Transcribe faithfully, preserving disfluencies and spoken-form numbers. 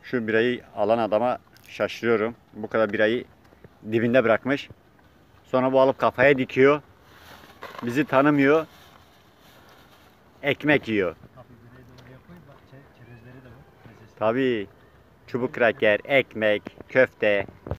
Şu birayı alan adama şaşırıyorum. Bu kadar birayı dibinde bırakmış. Sonra bu alıp kafaya dikiyor. Bizi tanımıyor. Ekmek yiyor. Tabii çubuk kraker, ekmek, köfte.